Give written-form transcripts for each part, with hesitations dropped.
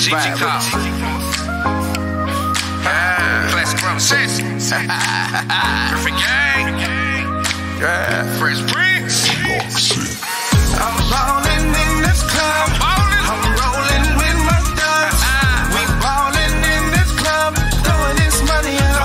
vibe with it. Classic promises. Perfect gang. Fresh Prince. I'm ballin' in this club. I'm rolling with my thugs. We ballin' in this club, throwing this money up.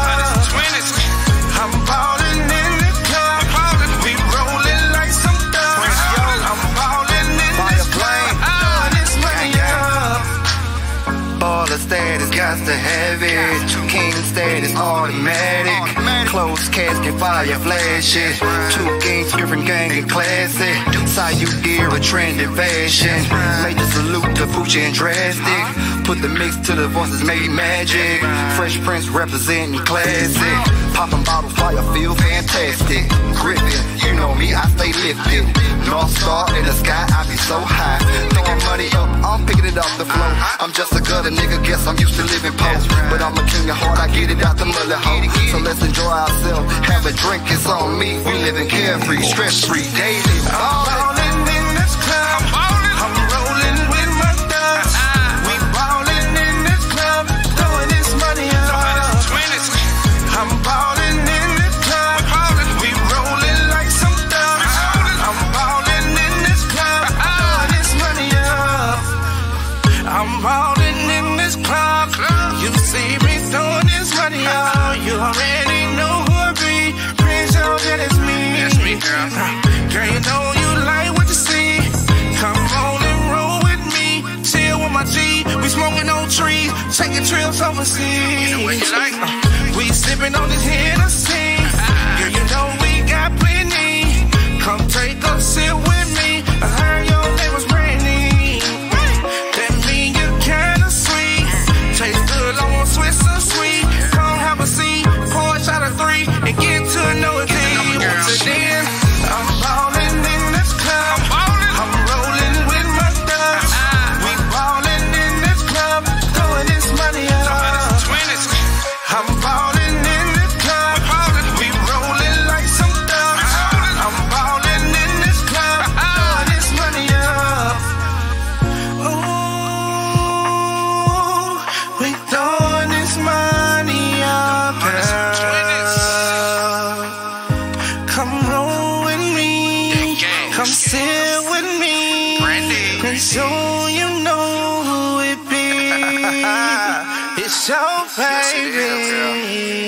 I'm ballin' in this club. We rollin' like some thugs. I'm ballin' in this club, throwing this money up. Baller status, got to have it. King status, automatic. Close casket, fire flashes. 2 kings, different gang and classic. Saw you gear a trendy fashion. Major salute to Fuji and Drastic. Put the mix to the voices, made magic. Fresh Prince representing classic. Popping bottles, fire feel fantastic. Gripping, you know me, I stay lifted. North Star in the sky, I be so high. Throwing money up, I'm picking it off the floor. I'm just a gutter nigga, guess I'm used to living post. But I'm a king of heart, I get it out the mother hole. So let's enjoy ourselves, have a drink, it's on me. We living carefree, stress-free, daily. I'm ballin' in this club. I'm rolling with my thugs. We ballin' in this club, throwing this money up. I'm ballin' in this club. We rollin' like some thugs. I'm ballin' in this club, throwing this money up. I'm ballin' in this club. You see me throwing this money up. You already know who I be. PRINCEYO, that is me. That's me, girl. Girl, you know you like what you see. Come on and roll with me. Chill with my G. We smoking on trees, taking trips overseas. You know what you like? We sipping on this Hennessy. Girl, you know we got plenty. Come take a sip with me. I heard your name was Brandy. That mean you kinda sweet. Taste good, I want Swiss or sweet. Come have a seat, pour a shot of 3 and get to know it. Once again, I'm ballin' in this club. I'm rollin' with my thugs. We ballin' in this club, throwing this money up. I'm ballin' in this club. We rollin' like some thugs. I'm ballin' in this club, throwing this money up. Ooh, we throwing this money up, girl. Come roll with me. Come sit with me. And so you know who it be. It's your baby.